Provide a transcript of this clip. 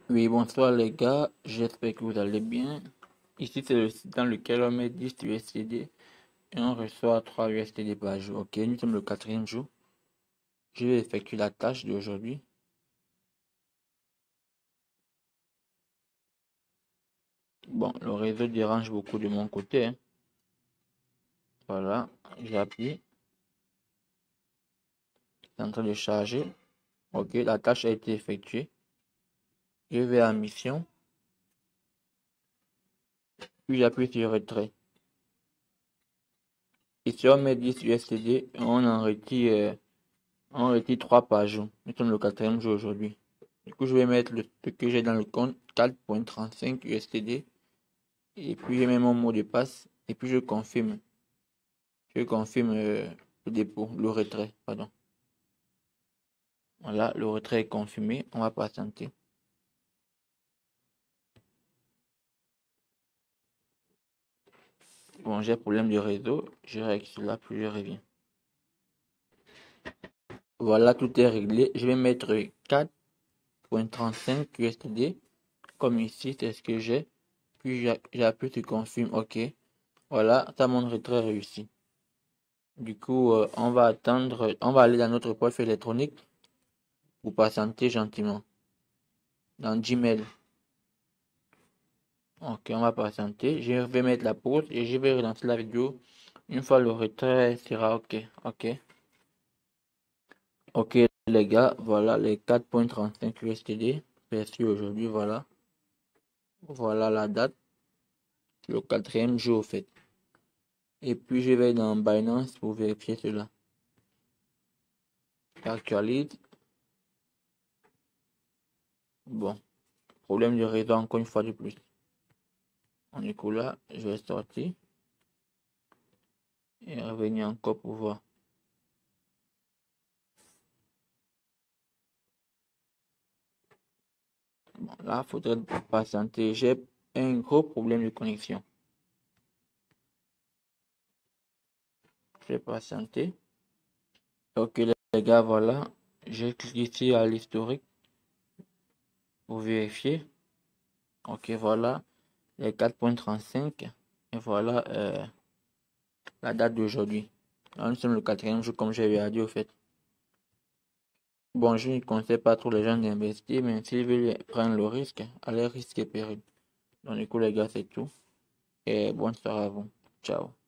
Oui, bonsoir les gars, j'espère que vous allez bien. Ici, c'est le site dans lequel on met 10 USD et on reçoit 3 USD par jour. Ok, nous sommes le quatrième jour. Je vais effectuer la tâche d'aujourd'hui. Bon, le réseau dérange beaucoup de mon côté, hein. Voilà, j'appuie. C'est en train de charger. Ok, la tâche a été effectuée. Je vais à mission. Puis j'appuie sur retrait. Ici, on met 10 USD et on retire 3 par jour. Nous sommes le quatrième jour aujourd'hui. Du coup, je vais mettre ce que j'ai dans le compte 4,35 USD. Et puis, je mets mon mot de passe. Et puis, je confirme. Je confirme le dépôt, le retrait, pardon. Voilà, le retrait est confirmé. On va patienter. Bon, j'ai problème de réseau. Je règle cela, puis je reviens. Voilà, tout est réglé. Je vais mettre 4,35 USD. Comme ici, c'est ce que j'ai. Puis, j'appuie sur confirme. OK. Voilà, ça montre retrait réussi. Du coup, on va attendre, on va aller dans notre poche électronique pour patienter gentiment. Dans Gmail. Ok, on va patienter. Je vais mettre la pause et je vais relancer la vidéo une fois le retrait sera ok. Ok. Ok les gars, voilà les 4,35 USD perçus aujourd'hui, voilà. Voilà la date, le quatrième jour au fait. Et puis je vais dans Binance pour vérifier cela. J'actualise. Bon, problème de réseau encore une fois de plus. On est cool là, je vais sortir et revenir encore pour voir. Bon, là, il faudrait patienter. J'ai un gros problème de connexion. Je vais patienter. Ok les gars, voilà. Je clique ici à l'historique pour vérifier. Ok, voilà. Les 4,35. Et voilà la date d'aujourd'hui. Nous sommes le quatrième jour comme j'avais dit au fait. Bon, je ne conseille pas trop les gens d'investir, mais s'ils veulent prendre le risque, allez risque et péril. Donc du coup les gars, c'est tout. Et bonne soirée à vous. Ciao.